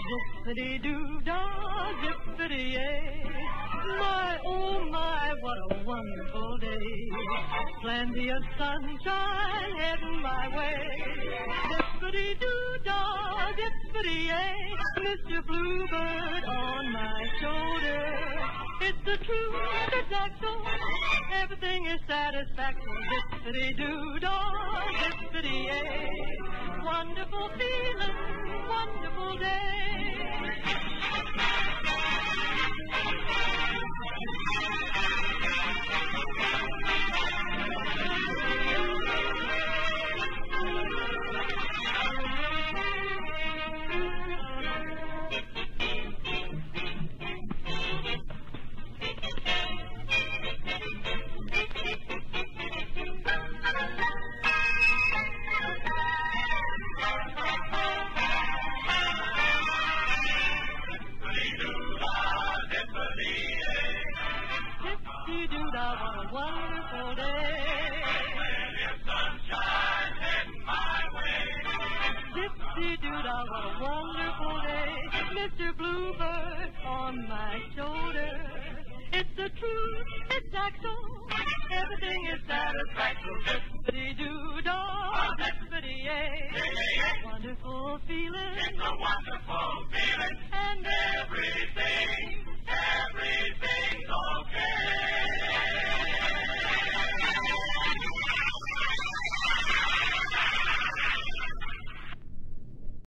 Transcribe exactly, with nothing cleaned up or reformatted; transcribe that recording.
Zippity-doo-dah, zippity-yay. My, oh my, what a wonderful day. Plenty of sunshine heading my way. Zippity-doo-dah, zippity-yay. Mister Bluebird on my shoulder. It's the truth, it's actual. Everything is satisfactory. Zippity-doo-dah, zippity-yay. Wonderful feeling, wonderful day. Zippity-doo-dah, what a wonderful day. Plenty of sunshine heading my way. Zippity-doo-dah, what a wonderful day. Mister Bluebird on my shoulder. It's the truth, it's actual. Everything is satisfactory. Zippity-doo-dah, zippity-yay. Wonderful feeling. It's a wonderful feeling. And Everything